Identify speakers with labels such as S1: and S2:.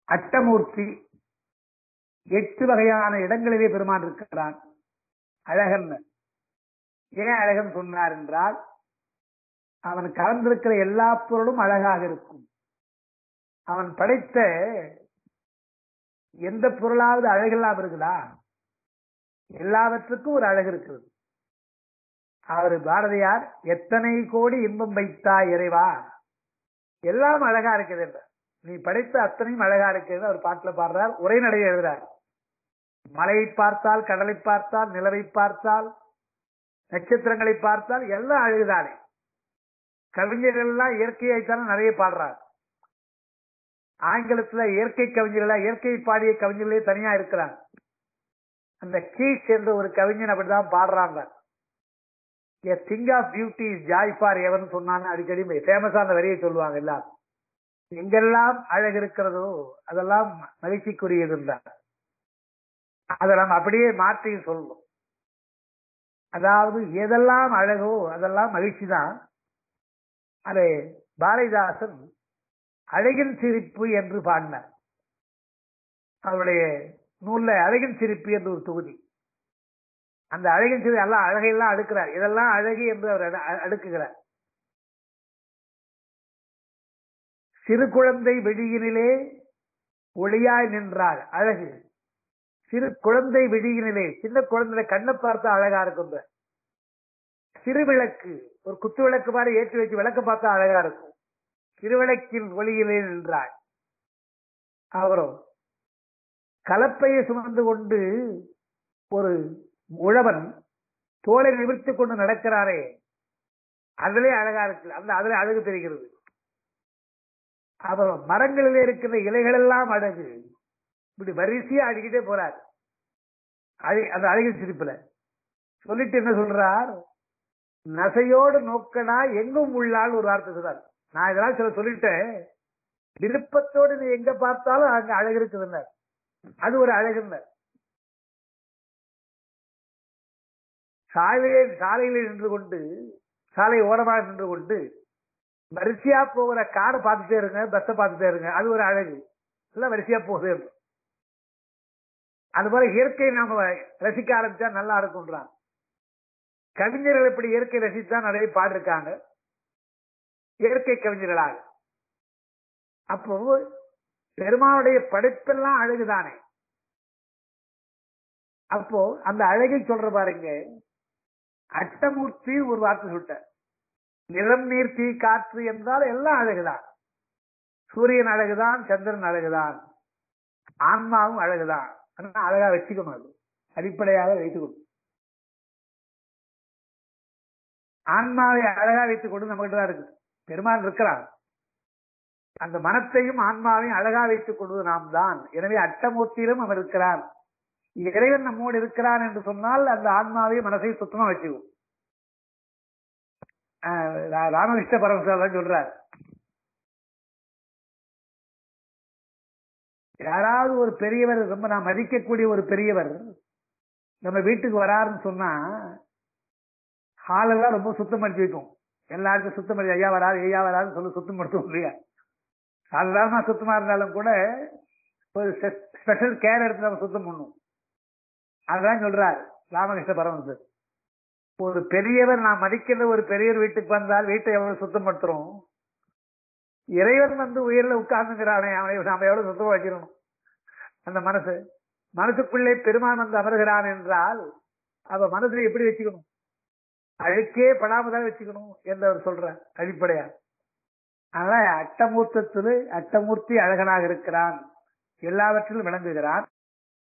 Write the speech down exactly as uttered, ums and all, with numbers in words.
S1: அட்டமூர்த்தி, எட்டு வகையான இடங்களிலே பெருமான் இருக்கிறான். அழகன் ஏன் அழகன் சொன்னார் என்றால், அவன் கலந்திருக்கிற எல்லா பொருளும் அழகாக இருக்கும். அவன் படைத்த எந்த பொருளாவது அழகெல்லாம் இருக்குதா? எல்லாவற்றுக்கும் ஒரு அழகு இருக்கிறது. அவர் பாரதியார் எத்தனை கோடி இன்பம் வைத்தாய் இறைவா, எல்லாம் அழகா இருக்குது என்ற, நீ படைத்த அத்தனையும் அழகா இருக்கிறது அவர் பாட்டுல பாடுறார். உரைநடை எழுதுறார். மலையை பார்த்தால், கடலை பார்த்தால், நிலவை பார்த்தால், நட்சத்திரங்களை பார்த்தால் எல்லாம் அழகுதானே. கவிஞர்கள் எல்லாம் இயற்கையாய்த்தான நிறைய பாடுறார். ஆங்கிலத்துல இயற்கை கவிஞர்கள், இயற்கை பாடிய கவிஞர்களே தனியா இருக்கிறாங்க. அந்த கீஸ் என்ற ஒரு கவிஞன் அப்படிதான் பாடுறாங்க. A thing of beauty is joy for ever சொன்னாங்க. அடிக்கடி ஃபேமஸா அந்த வரியை சொல்லுவாங்க எல்லாரும். எங்கெல்லாம் அழகு இருக்கிறதோ அதெல்லாம் மகிழ்ச்சிக்குரியது என்றார். அதை நம்ம அப்படியே மாற்றி சொல்லணும். அதாவது எதெல்லாம் அழகோ அதெல்லாம் மகிழ்ச்சி தான். அது பாரதிதாசன் அழகின் சிரிப்பு என்று பாடினார். அவருடைய நூல்ல அழகின் சிரிப்பு என்று ஒரு தொகுதி. அந்த அழகின் சிரிப்பு எல்லாம் அழகையெல்லாம் அடுக்கிறார். இதெல்லாம் அழகு என்று அவர் அடுக்குகிறார். சிறு குழந்தை வெளியினிலே ஒளியாய் நின்றார், அழகு. சிறு குழந்தை வெளியினிலே, சின்ன குழந்தை கண்ணை பார்த்தா அழகா இருக்கும். சிறு விளக்கு, ஒரு குத்து விளக்கு மாதிரி ஏற்றி வச்சு விளக்க பார்த்தா அழகா இருக்கும். திருவிளக்கின் ஒளியிலே நின்றார். அவரும் கலப்பையை சுமந்து கொண்டு ஒரு உழவன் தோலை நிமிர்த்தி கொண்டு நடக்கிறாரே, அதிலே அழகா இருக்கு. அந்த அதிலே அழகு தெரிகிறது. அப்புறம் மரங்களிலே இருக்கிற இலைகள் எல்லாம் அழகு. இப்படி வரிசையா அடிக்கிட்டே போறார். அந்த அழகின் சிரிப்புல சொல்லிட்டு என்ன சொல்றார், நசையோடு நோக்கடா எங்கும் உள்ளால் ஒரு வார்த்தை சொல்றார். நான் இதெல்லாம் சில சொல்லிட்டேன், விருப்பத்தோடு நீ எங்க பார்த்தாலும் அங்க அழகு இருக்குதுன்னார். அது ஒரு அழகுன்னார். சாலையிலே சாலையில நின்று கொண்டு, சாலை ஓரமாக நின்று கொண்டு வரிசையா போகிற காரை பார்த்துட்டே இருங்க, பஸ்ஸை பார்த்துட்டே இருங்க, அது ஒரு அழகு. எல்லாம் வரிசையா போகுது. அது போல இயற்கை நாம ரசிக்க ஆரம்பிச்சா நல்லா இருக்கும்ன்றான். கவிஞர்கள் இப்படி இயற்கை ரசித்தான் நிறைய பாடிருக்காங்க, இயற்கை கவிஞர்களாக. அப்போ பெருமானுடைய படைப்பெல்லாம் அழகுதானே. அப்போ அந்த அழகை சொல்ற பாருங்க, அட்டமூர்த்தி ஒரு வார்த்தை சொல்லிட்ட. நிலம் நீர் தீ காற்று என்றால் எல்லாம் அழகுதான். சூரியன் அழகுதான், சந்திரன் அழகுதான், ஆன்மாவும் அழகுதான். அழகா வச்சுக்கணும், அது அடிப்படையாக வைத்துக்கணும். ஆன்மாவை அழகா வைத்துக் கொண்டு நம்மகிட்ட தான் இருக்கு. பெருமான் இருக்கிறான். அந்த மனத்தையும் ஆன்மாவையும் அழகா வைத்துக் கொள்வது நாம் தான். எனவே அட்டமூர்த்தியிலும் அவன் இருக்கிறான். இறைவன் நம்மோடு இருக்கிறான் என்று சொன்னால் அந்த ஆன்மாவையும் மனசையும் சுத்தமா வச்சுக்கும். ராமகிருஷ்ண பரமஹம்சர் சொல்றார், யாராவது ஒரு பெரியவர், ரொம்ப நான் மதிக்கக்கூடிய ஒரு பெரியவர் நம்ம வீட்டுக்கு வராருன்னு சொன்னா ஹாலெல்லாம் ரொம்ப சுத்தம் பண்ணி வைக்கும். எல்லாருக்கும் சுத்தம் பண்ணி, ஐயா வராது ஐயா வராதுன்னு சொல்லி சுத்தம் படுத்துவோம் இல்லையா? சாதாரணமா சுத்தமா இருந்தாலும் கூட ஒரு ஸ்பெஷல் கேர் எடுத்து நம்ம சுத்தம் பண்ணும். அதுதான் சொல்றார் ராமகிருஷ்ண பரமஹம்சர். ஒரு பெரியவர், நான் மதிக்கிற ஒரு பெரியவர் வீட்டுக்கு வந்தால் வீட்டை எவ்வளவு சுத்தப்படுத்துறோம். இறைவன் வந்து உயிரில் உட்கார்ந்துங்கிறானே, அவனை நாம எவ்வளவு சுத்தமா வைக்கணும். அந்த மனசு மனசுக்குள்ளே பெருமான் வந்து அமர்கிறான் என்றால் அவ மனசுல எப்படி வச்சுக்கணும், அழுக்கே படாமதான் வச்சுக்கணும் என்று அவர் சொல்ற அடிப்படையா. அதனால அட்டமூர்த்தத்திலே அட்டமூர்த்தி அழகனாக இருக்கிறான், எல்லாவற்றிலும் விளங்குகிறான்.